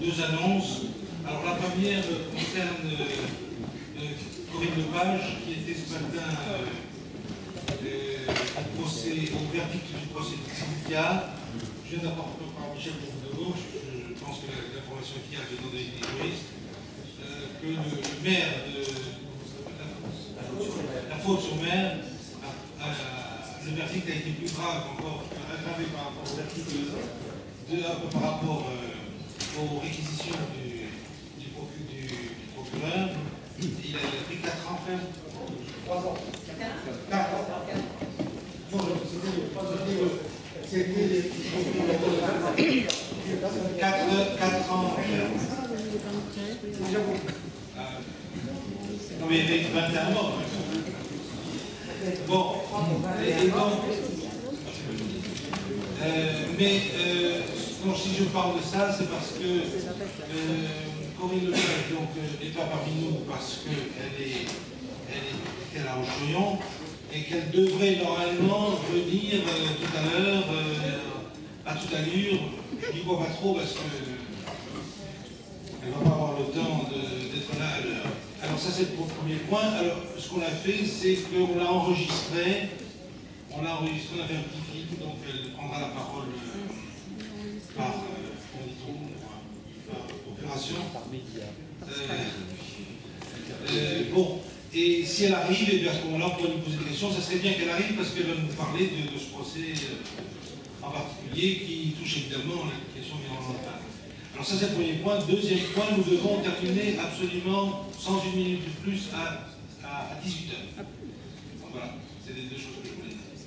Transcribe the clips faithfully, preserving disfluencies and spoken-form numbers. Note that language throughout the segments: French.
deux annonces. Alors la première concerne euh, Corinne Lepage, qui était ce matin euh, euh, au, procès, au verdict du procès de Cynthia. Je viens d'apporter par Michel Bourdeau, je, je pense que l'information est fiable étant donné des juristes, euh, que le, le maire de la, la faute sur maire, a, a, le verdict a été plus grave encore, aggravé par rapport au verdict de, de, de, par rapport euh, aux réquisitions du, du, procu, du, du procureur. Il a, il a pris quatre ans ferme. trois ans. quatre ans. Non, c'était quatre ans ferme. Non, mais il y avait vingt et un morts. Bon, et donc, euh, mais euh, non, si je parle de ça, c'est parce que euh, Corinne Lepage donc n'est pas parmi nous parce qu'elle est, elle est, qu'elle a au chouillon et qu'elle devrait normalement venir euh, tout à l'heure, euh, à toute allure. Je dis quoi pas trop parce que elle ne va pas avoir le temps d'être là à l'heure. Alors ça c'est le premier point. Alors ce qu'on a fait, c'est qu'on l'a enregistré, on l'a enregistré, on a fait un petit film, donc elle prendra la parole euh, par, euh, par opération. Par média. Euh, euh, bon, et si elle arrive, et bien à ce moment-là, on pourrait nous poser des questions. Ça serait bien qu'elle arrive parce qu'elle va nous parler de, de ce procès euh, en particulier qui touche évidemment la question environnementale. Alors ça c'est le premier point. Deuxième point, nous devons terminer absolument sans une minute de plus à, à, à dix-huit heures. Donc voilà, c'est les deux choses que je voulais dire.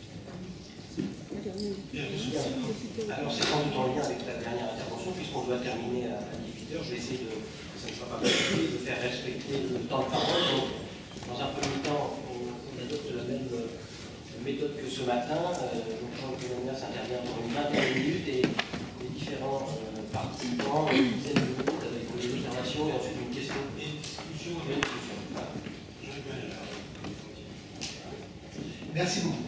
Bien, alors c'est sans doute en lien avec la dernière intervention, puisqu'on doit terminer à dix-huit heures. Je vais essayer de, que ça ne soit pas possible, de faire respecter le temps de parole. Donc, dans un premier temps, on, on adopte la même euh, méthode que ce matin. Euh, donc Jean-Claude Lemierre s'intervient pour une vingtaine de minutes et les différents euh, participants, une dizaine de minutes avec des observations et ensuite une question. Et une discussion. Et une discussion. Voilà. Merci beaucoup.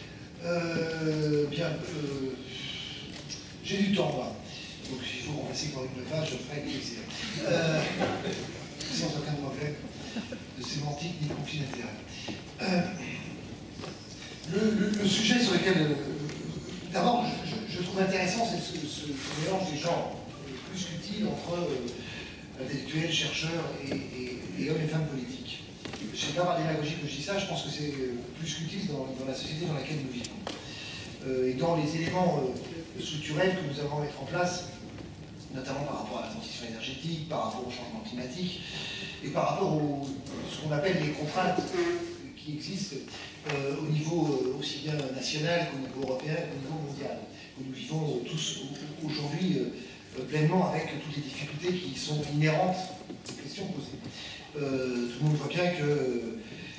Euh, bien, euh, j'ai du temps, moi. Donc il faut remplacer Corinne Lepage, je ferai avec plaisir. Euh, sans aucun problème de sémantique ni de conflit d'intérêt. Euh, le, le, le sujet sur lequel... Euh, D'abord, je, je trouve intéressant ce, ce, ce mélange des genres, plus qu'utile entre euh, intellectuels, chercheurs et, et, et hommes et femmes politiques. Je ne sais pas par démagogie que je dis ça, je pense que c'est plus qu'utile dans, dans la société dans laquelle nous vivons. Euh, et dans les éléments euh, structurels que nous avons à mettre en place, notamment par rapport à la transition énergétique, par rapport au changement climatique, et par rapport à ce qu'on appelle les contraintes qui existent euh, au niveau euh, aussi bien national qu'au niveau européen qu'au niveau mondial, où nous vivons euh, tous aujourd'hui euh, pleinement avec toutes les difficultés qui sont inhérentes aux questions posées. Euh, tout le monde voit bien que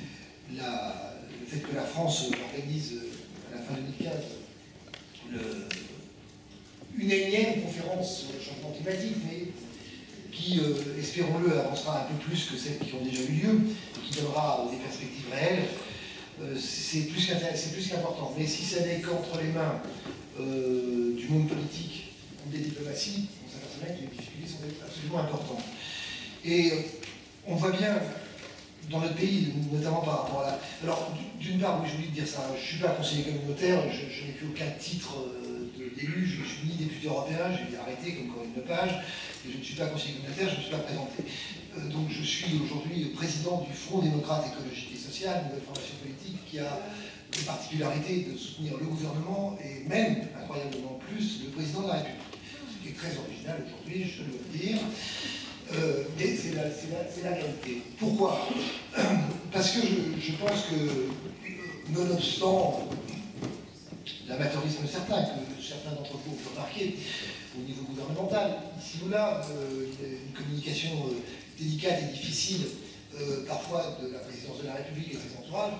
la, le fait que la France organise à la fin deux mille quinze le, une énième conférence sur le changement climatique, mais qui, euh, espérons-le, avancera un peu plus que celles qui ont déjà eu lieu, et qui donnera des perspectives réelles, euh, c'est plus qu'important. Mais si ça n'est qu'entre les mains euh, du monde politique ou des diplomaties, on s'aperçoit que les difficultés sont absolument importantes. Et euh, on voit bien dans notre pays, notamment par rapport à la... Alors, d'une part, oui, j'ai oublié de dire ça, je ne suis pas conseiller communautaire, je, je n'ai plus aucun titre euh, d'élu, je ne suis ni député européen, j'ai arrêté comme Corinne Lepage, et je ne suis pas conseiller communautaire, je ne me suis pas présenté. Euh, donc je suis aujourd'hui président du Front démocrate écologique et social, une nouvelle formation politique qui a la particularité de soutenir le gouvernement et même, incroyablement plus, le président de la République. Ce qui est très original aujourd'hui, je dois le dire. Euh, mais c'est la, la, la réalité. Pourquoi? Parce que je, je pense que, nonobstant l'amateurisme certain que certains d'entre vous ont remarqué au niveau gouvernemental, ici ou là, euh, une communication euh, délicate et difficile, euh, parfois de la présidence de la République et ses entourages,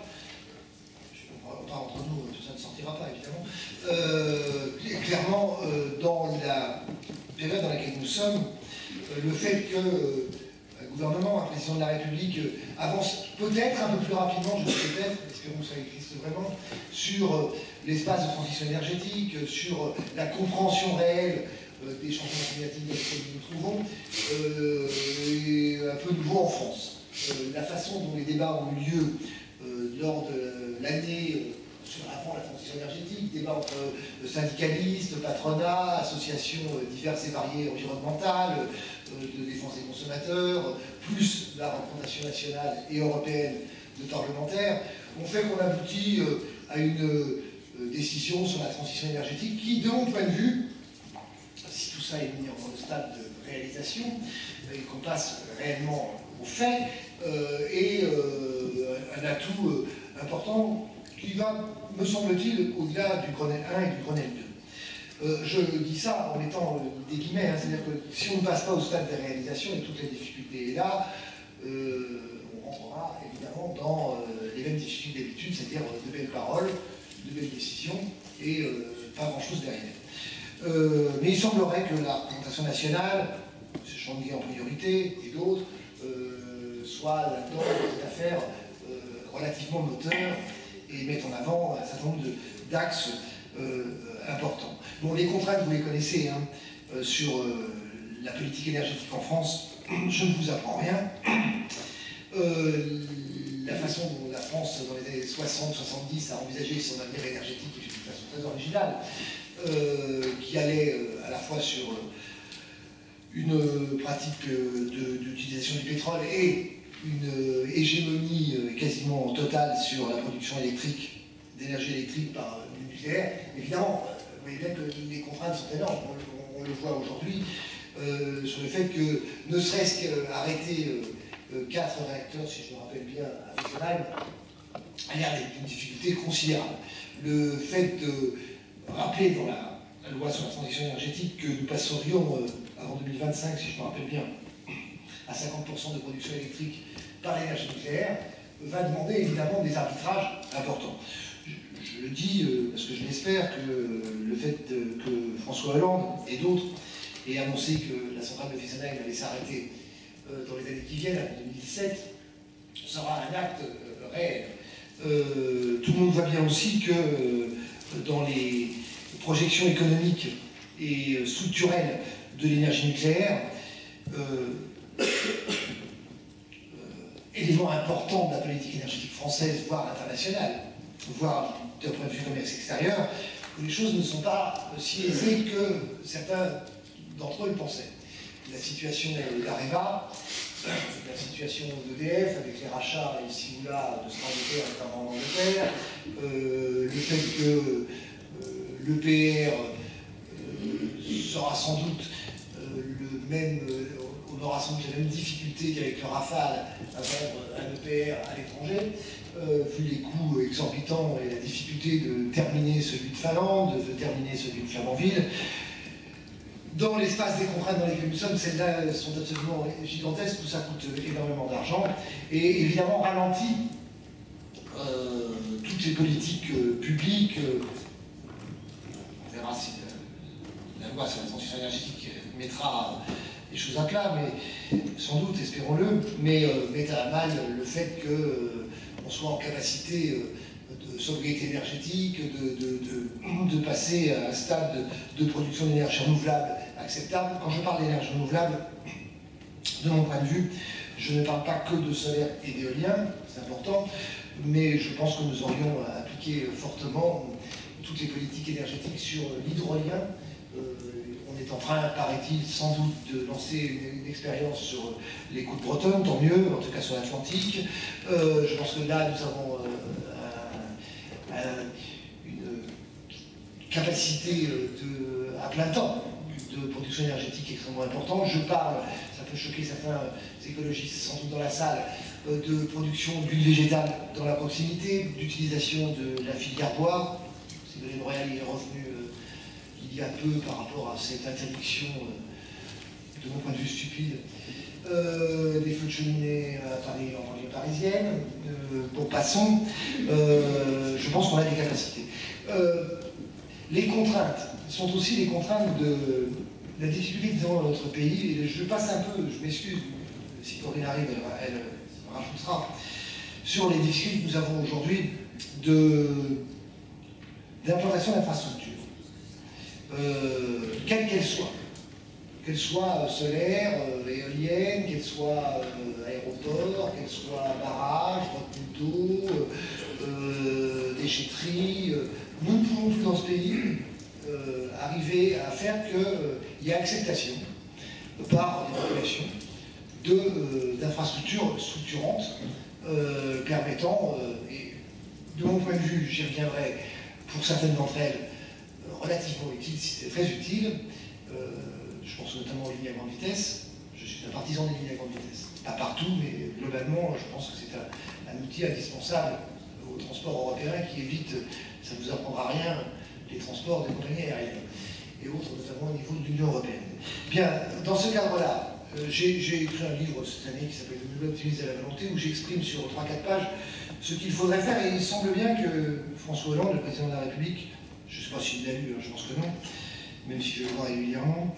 pas entre nous, tout ça ne sortira pas évidemment, euh, clairement, euh, dans la période dans laquelle nous sommes, le fait que euh, un gouvernement, un président de la République euh, avance peut-être un peu plus rapidement, je dis peut-être, espérons que ça existe vraiment, sur euh, l'espace de transition énergétique, sur euh, la compréhension réelle euh, des changements climatiques dans lesquels nous nous trouvons, euh, est un peu nouveau en France. Euh, la façon dont les débats ont eu lieu euh, lors de l'année euh, sur avant la transition énergétique, débats entre euh, syndicalistes, patronat, associations euh, diverses et variées environnementales, euh, de défense des consommateurs, plus la représentation nationale et européenne de parlementaires, ont fait qu'on aboutit euh, à une euh, décision sur la transition énergétique qui, de mon point de vue, si tout ça est mis en stade de réalisation et qu'on passe réellement aux faits, euh, est euh, un atout euh, important qui va, me semble-t-il, au-delà du Grenelle un et du Grenelle deux. Euh, je dis ça en mettant euh, des guillemets, hein, c'est-à-dire que si on ne passe pas au stade de réalisation et toutes les difficultés là, euh, on rentrera évidemment dans euh, les mêmes difficultés d'habitude, c'est-à-dire euh, de belles paroles, de belles décisions et euh, pas grand-chose derrière. Euh, mais il semblerait que la représentation nationale, M. Chandelier en priorité et d'autres, euh, soit là-dedans dans cette affaire euh, relativement moteur et mettent en avant un certain nombre d'axes euh, importants. Bon, les contraintes, vous les connaissez, hein, euh, sur euh, la politique énergétique en France, je ne vous apprends rien. Euh, la façon dont la France, dans les années soixante soixante-dix, a envisagé son avenir énergétique est d'une façon très originale, euh, qui allait euh, à la fois sur euh, une pratique euh, d'utilisation du pétrole et une euh, hégémonie euh, quasiment totale sur la production électrique, d'énergie électrique par euh, le nucléaire. Évidemment, euh, vous voyez bien que les contraintes sont énormes, on, on, on le voit aujourd'hui, euh, sur le fait que, ne serait-ce qu'arrêter euh, quatre réacteurs, si je me rappelle bien, à Fessenheim, a l'air d'être une difficulté considérable. Le fait de rappeler dans la, la loi sur la transition énergétique que nous passerions euh, avant deux mille vingt-cinq, si je me rappelle bien, à cinquante pour cent de production électrique par l'énergie nucléaire, va demander évidemment des arbitrages importants. Je, je le dis euh, parce que je l'espère que le fait de, que François Hollande et d'autres aient annoncé que la centrale de Fessenheim allait s'arrêter dans les années qui viennent, en deux mille dix-sept, sera un acte euh, réel. Euh, tout le monde voit bien aussi que euh, dans les projections économiques et euh, structurelles de l'énergie nucléaire, euh, euh, élément important de la politique énergétique française, voire internationale, voire d'un point de vue commerce extérieur, que les choses ne sont pas si aisées que certains d'entre eux le pensaient. La situation d'Areva, la situation d'E D F avec les rachats ici ou là de Strasbourg, notamment en Angleterre, euh, le fait que euh, l'E P R euh, sera sans doute euh, le même, euh, on aura sans doute la même difficulté qu'avec le Rafale à vendre un E P R à l'étranger, euh, vu les coûts exorbitants et la difficulté de terminer celui de Finlande, de terminer celui de Flamanville. Dans l'espace des contraintes dans lesquelles nous sommes, celles-là sont absolument gigantesques, tout ça coûte énormément d'argent, et évidemment ralentit euh, toutes les politiques euh, publiques. Euh, on verra si la, la loi sur la transition énergétique mettra les choses à plat, mais sans doute, espérons-le, mais euh, met à mal le fait qu'on euh, soit en capacité euh, de sobriété énergétique, de, de, de, de passer à un stade de, de production d'énergie renouvelable acceptable. Quand je parle d'énergie renouvelable, de mon point de vue, je ne parle pas que de solaire et d'éolien, c'est important, mais je pense que nous aurions à appliquer fortement toutes les politiques énergétiques sur l'hydrolien. Euh, on est en train, paraît-il, sans doute de lancer une, une expérience sur les côtes bretonnes, tant mieux, en tout cas sur l'Atlantique. Euh, je pense que là, nous avons euh, un, un, une capacité de, à plein temps de production énergétique extrêmement importante. Je parle, ça peut choquer certains écologistes sans doute dans la salle, de production d'huile végétale dans la proximité, d'utilisation de la filière bois. Ségolène Royal est revenu euh, il y a peu par rapport à cette interdiction, euh, de mon point de vue stupide, euh, des feux de cheminée à Paris, en banlieue parisienne. Euh, bon, passons. Euh, je pense qu'on a des capacités. Euh, les contraintes sont aussi les contraintes de la difficulté dans notre pays. Et je passe un peu, je m'excuse, si Corinne arrive, elle, elle rajoutera, sur les difficultés que nous avons aujourd'hui d'implantation d'infrastructures, euh, quelles qu'elles soient. qu'elles soient solaires, euh, éoliennes, qu'elles soient euh, aéroports, qu'elles soient barrages, retenues d'eau, euh, déchetteries. Euh, nous ne pouvons plus dans ce pays euh, arriver à faire qu'il euh, y ait acceptation par les populations d'infrastructures structurantes euh, permettant, euh, et de mon point de vue, j'y reviendrai, pour certaines d'entre elles, euh, relativement utiles, si c'est très utile. Euh, je pense notamment aux lignes à grande vitesse. Je suis un partisan des lignes à grande vitesse. Pas partout, mais globalement, je pense que c'est un, un outil indispensable au transport européen qui évite, ça ne vous apprendra rien, les transports des compagnies aériennes et autres, notamment au niveau de l'Union européenne. Bien, dans ce cadre-là, Euh, j'ai écrit un livre cette année qui s'appelle « Le optimisme à la volonté » où j'exprime sur trois quatre pages ce qu'il faudrait faire, et il semble bien que François Hollande, le président de la République, je ne sais pas s'il l'a lu, hein, je pense que non, même si je le vois régulièrement,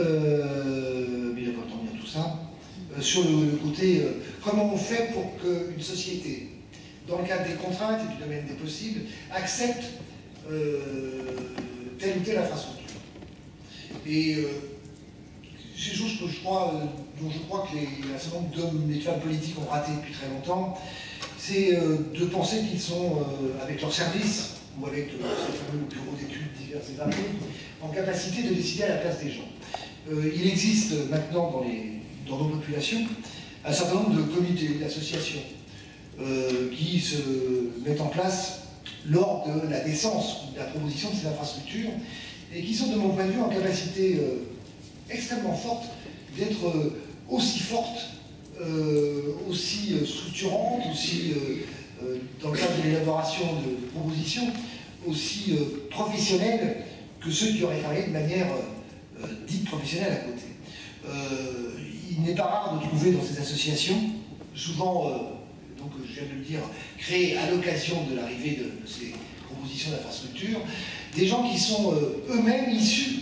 euh, mais il n'a pas le temps de lire tout ça, euh, sur le, le côté euh, comment on fait pour qu'une société, dans le cadre des contraintes et du domaine des possibles, accepte euh, telle ou telle infrastructure. Et euh, c'est une chose que je crois, euh, dont je crois que les, un certain nombre d'hommes et femmes politiques ont raté depuis très longtemps, c'est euh, de penser qu'ils sont, euh, avec leurs services, ou avec euh, ces fameux bureaux d'études divers et variés, en capacité de décider à la place des gens. Euh, il existe maintenant dans, les, dans nos populations un certain nombre de comités, d'associations, euh, qui se mettent en place lors de la décence ou de la proposition de ces infrastructures, et qui sont, de mon point de vue, en capacité euh, extrêmement forte d'être euh, aussi forte, euh, aussi euh, structurante, aussi, euh, euh, dans le cadre de l'élaboration de, de propositions, aussi euh, professionnelle que ceux qui auraient travaillé de manière euh, dite professionnelle à côté. Euh, il n'est pas rare de trouver dans ces associations, souvent, euh, donc je viens de le dire, créées à l'occasion de l'arrivée de, de ces propositions d'infrastructure, des gens qui sont euh, eux-mêmes issus,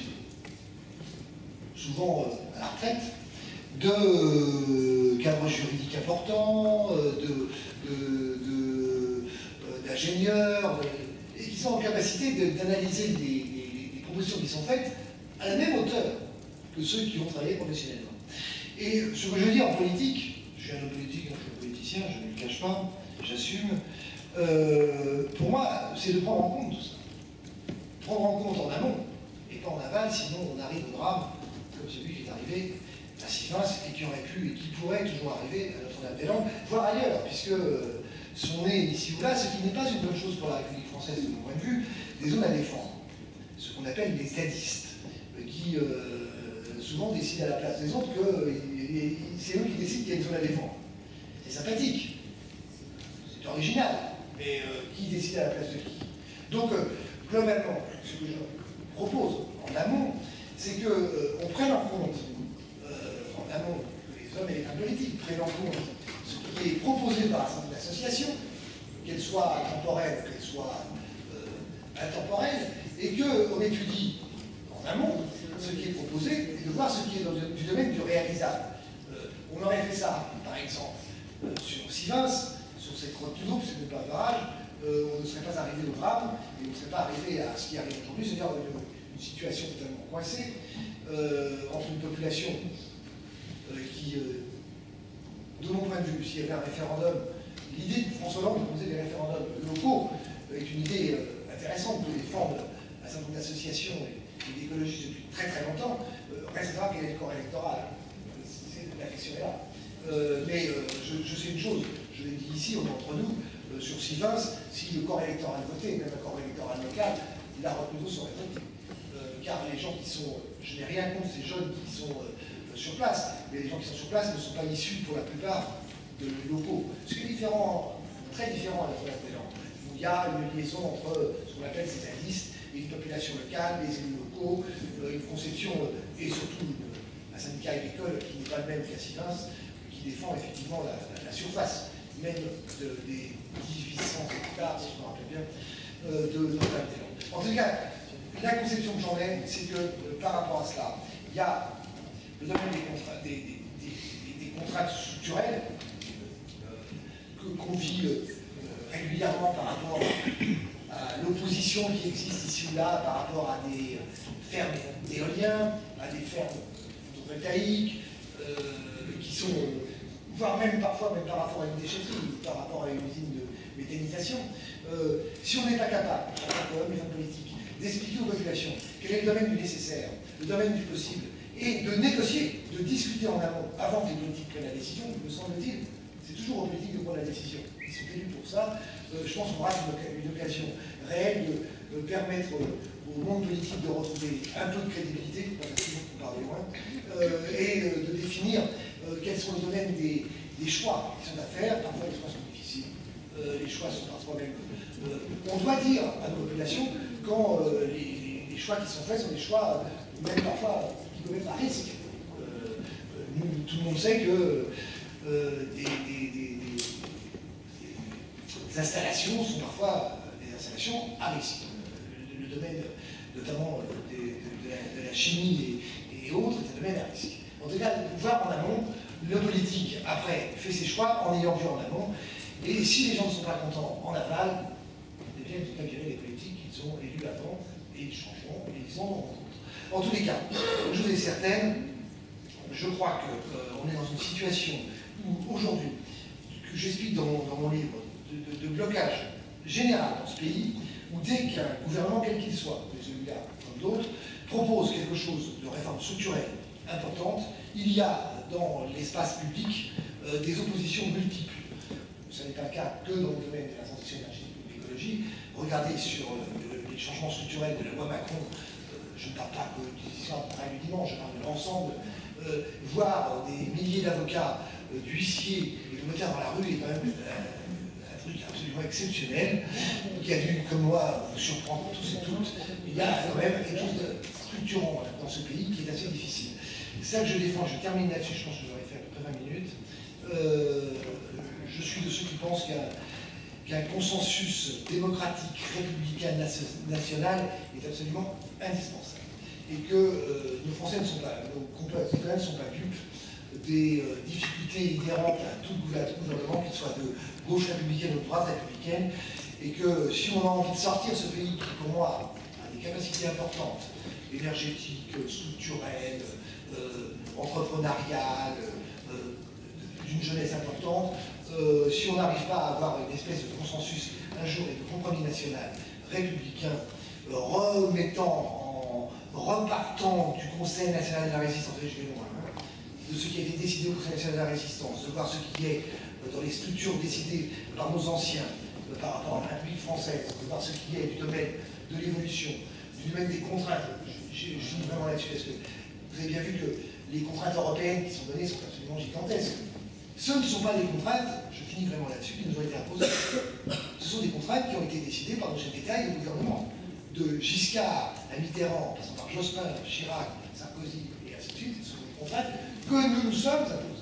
souvent euh, à la retraite, de euh, cadres juridiques importants, euh, de, de, de, euh, d'ingénieurs, de, et qui sont en capacité de, d'analyser les, les, les propositions qui sont faites à la même hauteur que ceux qui ont travaillé professionnellement. Et ce que je dis en politique, je suis un homme politique, un politicien, je ne le cache pas, j'assume, euh, pour moi, c'est de prendre en compte tout ça. Prendre en compte en amont et pas en aval, sinon on arrive au drame comme celui qui est arrivé à Sivens et qui aurait pu et qui pourrait toujours arriver à Notre-Dame-des-Landes, voire ailleurs, puisque euh, sont nés ici ou là, ce qui n'est pas une bonne chose pour la République française de mon point de vue, des zones à défendre, ce qu'on appelle les zadistes, qui euh, souvent décident à la place des autres que euh, c'est eux qui décident qu'il y a une zone à défendre. C'est sympathique, c'est original, mais euh, qui décide à la place de qui? Donc, euh, globalement, ce que je propose en amont, c'est qu'on euh, prenne en compte, euh, en amont, que les hommes et les femmes politiques prennent en compte ce qui est proposé par un certain nombre d'associations, qu'elles soient temporelles ou qu'elles soient euh, intemporelles, et qu'on étudie en amont ce qui est proposé et de voir ce qui est dans le, du domaine du réalisable. Euh, on aurait fait ça, par exemple, euh, sur Sivens, sur cette retenue d'eau, ce n'est pas un barrage, euh, on ne serait pas arrivé au drame, et on ne serait pas arrivé à ce qui arrive aujourd'hui, c'est-à-dire une, une situation totalement coincée euh, entre une population euh, qui, euh, de mon point de vue, s'il y avait un référendum, l'idée de François Hollande de proposer des référendums locaux est une idée euh, intéressante que défendent un certain nombre d'associations et, et d'écologistes depuis très très longtemps. Euh, reste à quel est le corps électoral. La question est là. Euh, mais euh, je, je sais une chose, je l'ai dit ici, on est entre nous, euh, sur Sivens, si le corps électoral votait, même un corps électoral local, la retenue d'eau serait votée. Euh, car les gens qui sont, je n'ai rien contre ces jeunes qui sont euh, sur place, mais les gens qui sont sur place ne sont pas issus pour la plupart de locaux. Ce qui est différent, très différent à la Notre-Dame-des-Landes, où il y a une liaison entre ce qu'on appelle ces zadistes et une population locale, des élus locaux, euh, une conception euh, et surtout une, un syndicat agricole qui n'est pas le même qu'à Sivens, qui défend effectivement la, la, la surface même de, des mille huit cents hectares, si je me rappelle bien, euh, de Notre-Dame-des-Landes. En tout cas, la conception que j'en ai, c'est que euh, par rapport à cela, il y a le domaine des, contrats, des, des, des, des contraintes structurelles euh, qu'on vit euh, régulièrement par rapport à l'opposition qui existe ici ou là par rapport à des fermes d'éoliens, à des fermes photovoltaïques, euh, qui sont, voire même parfois, même par rapport à une déchetterie, par rapport à une usine de méthanisation, euh, si on n'est pas capable, en tant qu'homme et femme politique, d'expliquer aux populations quel est le domaine du nécessaire, le domaine du possible, et de négocier, de discuter en amont, avant que les politiques prennent la décision, me semble-t-il, c'est toujours aux politiques de prendre la décision. Ils sont élus pour ça. Euh, je pense qu'on aura une, une occasion réelle de, de permettre euh, au monde politique de retrouver un peu de crédibilité, pas facile pour parler loin, euh, et euh, de définir euh, quels sont les domaines des, des choix qui sont à faire. Parfois, les choix sont difficiles. Euh, les choix sont parfois même... Euh, on doit dire à nos populations quand euh, les, les choix qui sont faits sont des choix, même parfois, qui peuvent être à risque. Euh, nous, tout le monde sait que euh, des, des, des, des, des installations sont parfois des installations à risque. Le, le domaine, notamment de, de, de, la, de la chimie et, et autres, est un domaine à risque. En tout cas, le pouvoir en amont, le politique, après, fait ses choix en ayant vu en amont. Et si les gens ne sont pas contents en aval, eh bien, ils doivent virer les politiques qu'ils ont élus avant, et ils changeront, et ils en auront compte. En tous les cas, une chose est certaine, je crois qu'on euh, est dans une situation où, aujourd'hui, que j'explique dans, dans mon livre, de, de, de blocage général dans ce pays, où dès qu'un gouvernement, quel qu'il soit, celui-là comme d'autres, propose quelque chose de réforme structurelle importante, il y a dans l'espace public euh, des oppositions multiples. Ce n'est pas le cas que dans le domaine de la transition énergétique ou de l'écologie. Regardez sur euh, les changements structurels de la loi Macron, euh, je ne parle pas que des histoires de travail du dimanche, je parle de l'ensemble. Euh, voir des milliers d'avocats, euh, d'huissiers et de notaires dans la rue est quand même euh, un truc absolument exceptionnel, qui a dû, comme moi, vous surprendre tous et toutes. Il y a quand même quelque chose de structurant dans ce pays qui est assez difficile. C'est ça que je défends, je termine là-dessus, je pense que j'aurais fait à peu près vingt minutes. Euh, je suis de ceux qui pensent qu'il y a qu'un consensus démocratique, républicain, national est absolument indispensable. Et que euh, nos Français ne sont pas, nos concitoyens ne sont pas dupes des euh, difficultés inhérentes à tout gouvernement, qu'il soit de gauche républicaine ou de droite républicaine, et que si on a envie de sortir ce pays qui, pour moi, a des capacités importantes, énergétiques, structurelles, euh, entrepreneuriales, euh, d'une jeunesse importante, euh, si on n'arrive pas à avoir une espèce de consensus un jour et de compromis national républicain, euh, remettant en repartant du Conseil national de la résistance, je vais loin, hein, de ce qui a été décidé au Conseil national de la résistance, de voir ce qui est euh, dans les structures décidées par nos anciens, euh, par rapport à la République française, de voir ce qui est du domaine de l'évolution, du domaine des contraintes. Je, je, je finis vraiment là-dessus parce que vous avez bien vu que les contraintes européennes qui sont données sont absolument gigantesques. Ce ne sont pas des contraintes, je finis vraiment là-dessus, qui nous ont été imposées. Ce sont des contraintes qui ont été décidées par nos chefs d'État et de gouvernement. De Giscard à Mitterrand, passant par Jospin, Chirac, Sarkozy, et ainsi de suite, ce sont des contraintes que nous nous sommes imposées.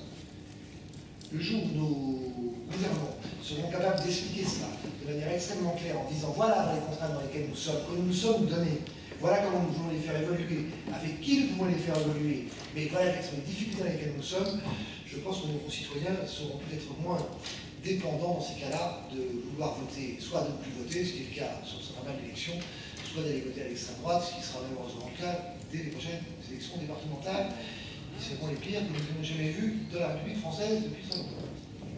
Le jour où nos gouvernements seront capables d'expliquer cela de manière extrêmement claire, en disant voilà les contraintes dans lesquelles nous sommes, que nous nous sommes donnés, voilà comment nous voulons les faire évoluer, avec qui nous pouvons les faire évoluer, mais voilà quelles sont les difficultés dans lesquelles nous sommes, je pense que nos concitoyens seront peut-être moins dépendants dans ces cas-là de vouloir voter, soit de ne plus voter, ce qui est le cas sur pas mal d'élections, soit d'aller voter à l'extrême droite, ce qui sera malheureusement le cas dès les prochaines élections départementales, qui seront les pires que nous n'avons jamais vues de la République française depuis très longtemps.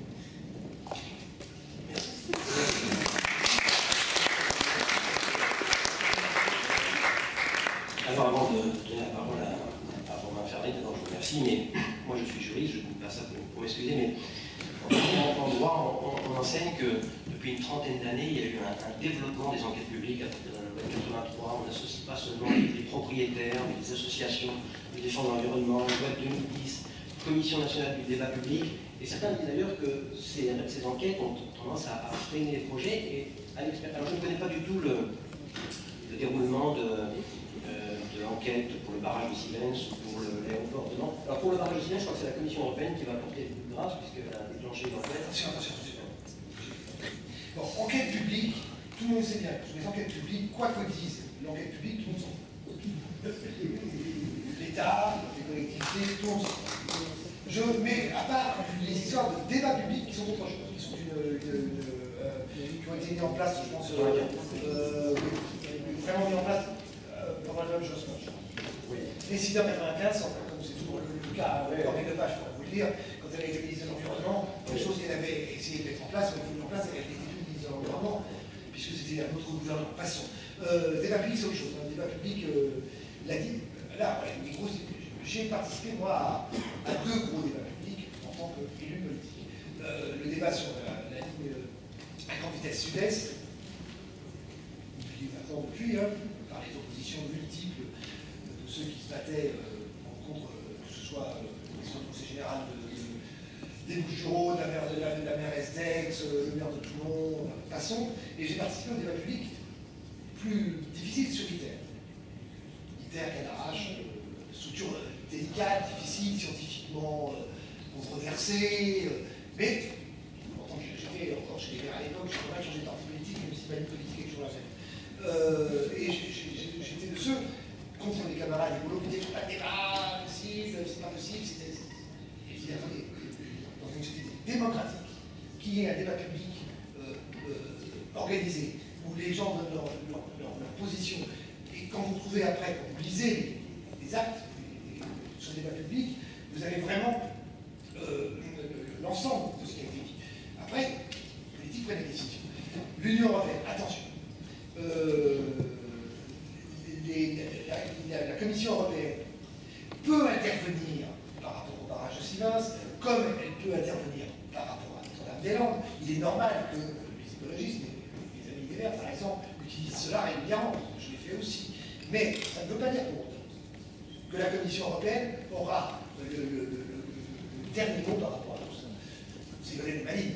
Alors avant de donner la parole à, à Romain Ferré, d'abord je vous remercie, mais moi je suis juriste, je ne dis pas ça pour, pour m'excuser, mais en, en droit, on, on enseigne que depuis une trentaine d'années, il y a eu un, un développement des enquêtes publiques à partir de la loi de quatre-vingt-trois. On n'associe pas seulement les, les propriétaires, mais les associations, les défenseurs de l'environnement, loi de deux mille dix, Commission nationale du débat public. Et certains disent d'ailleurs que ces, ces enquêtes ont tendance à, à freiner les projets. Et à l'expert, alors je ne connais pas du tout le, le déroulement de, euh, de l'enquête pour le barrage de Sivens ou pour l'aéroport de Nantes. Alors pour le barrage de Sivens, je crois que c'est la Commission européenne qui va porter le coup de grâce puisqu'elle a déclenché l'enquête. Attention, attention, attention. Bon, enquête publique, tout le monde sait bien. Sur les enquêtes publiques, quoi que disent l'enquête publique, tout le monde s'en fout. L'État, les collectivités, tout le monde s'en fout. Je mets à part les histoires de débat public qui sont autre chose, qui sont une, une, une, euh, qui ont été mis en place, je pense, euh, euh, vraiment mis en place euh, par la même chose. Oui. Les SIDA quatre-vingt-quinze, c'est toujours le cas, Corinne Lepage, pour vous le dire, quand elle a été ministre de l'Environnement, les choses qu'elle avait essayé de mettre en place, ont été mises en place, elle était plus ministre de l'Environnement, puisque c'était un autre gouvernement. Passons. Euh, débat public, c'est autre chose. Un débat public, euh, l'a dit, là, ouais, des grosses, j'ai participé, moi, à, à deux gros débats publics en tant qu'élu politique. Euh, le débat sur la, la ligne euh, à grande vitesse sud-est, depuis maintenant, depuis, hein, par les oppositions multiples de ceux qui se battaient euh, contre, euh, que ce soit euh, le conseil général de, de, des Bouches-du-Rhône, la maire de la, la maire Estex, euh, le maire de Toulon, euh, passons, et j'ai participé au débat public plus difficile sur ITER. ITER, Cadarache, euh, structure euh, délicate, difficile, scientifiquement euh, controversée, euh, mais pourtant j'étais encore chez les Verts à l'époque, j'ai quand même changé de parti politique, même si ma ligne politique est toujours la même. Euh, et j'étais de ceux contre les camarades écolos qui disaient qu'il n'y a pas de débat possible, c'est pas possible, c'était. Et je dis attendez, dans une société démocratique, qui est un débat public euh, euh, organisé, où les gens donnent leur, leur, leur, leur position, et quand vous trouvez après, quand vous lisez les, les actes les, les, sur le débat public, vous avez vraiment euh, l'ensemble de ce qui a été dit. Après, les politiques prennent la décision. L'Union européenne, attention. Euh, les, la, la, la Commission européenne peut intervenir par rapport au barrage de Sivens, comme elle peut intervenir par rapport à Notre-Dame-des-Landes. Il est normal que les écologistes, les, les amis des Verts par exemple, utilisent cela régulièrement, je l'ai fait aussi. Mais ça ne veut pas dire pour autant que la Commission européenne aura le, le, le, le dernier mot par rapport à tout ça. C'est vrai des malines.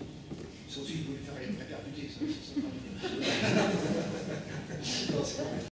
Ça aussi, il faut lui faire répercuter. Ça, ça, ça, ça, ça. Non, c'est